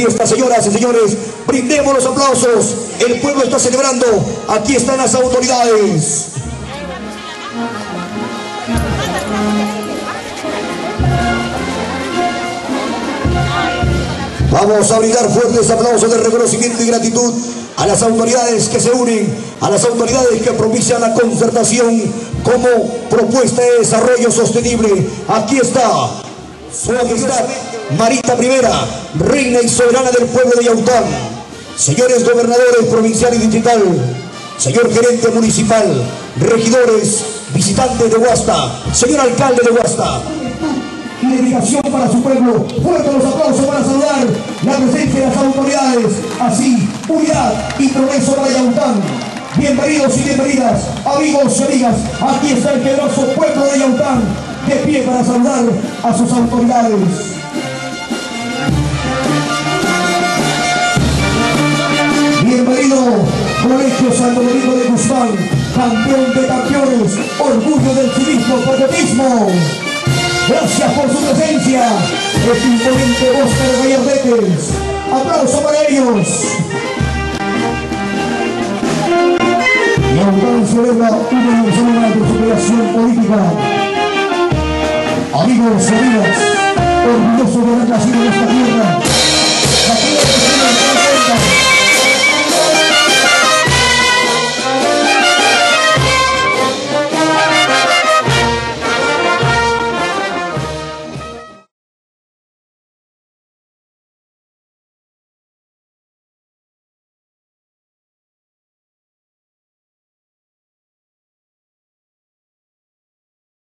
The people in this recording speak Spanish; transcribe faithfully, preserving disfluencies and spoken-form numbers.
fiesta, señoras y señores. Brindemos los aplausos. El pueblo está celebrando. Aquí están las autoridades. Vamos a brindar fuertes aplausos de reconocimiento y gratitud a las autoridades que se unen, a las autoridades que propician la concertación como propuesta de desarrollo sostenible. Aquí está Su Majestad Marita Primera, reina y soberana del pueblo de Yaután. Señores gobernadores provincial y distrital, señor gerente municipal, regidores, visitantes de Huasta, señor alcalde de Huasta. Y dedicación para su pueblo. Fuertes los aplausos para saludar la presencia de las autoridades. Así, unidad y progreso para Yaután. Bienvenidos y bienvenidas, amigos y amigas. Aquí está el generoso pueblo de Yaután, de pie para saludar a sus autoridades. Bienvenido, Colegio Santo Domingo de Guzmán, campeón de campeones, orgullo del civismo, patriotismo. Gracias por su presencia, este imponente bosque de gallardetes. Aplauso para ellos. Yaután celebra una semana de superación política. Amigos y amigas, orgullosos de haber nacido en esta tierra, la tierra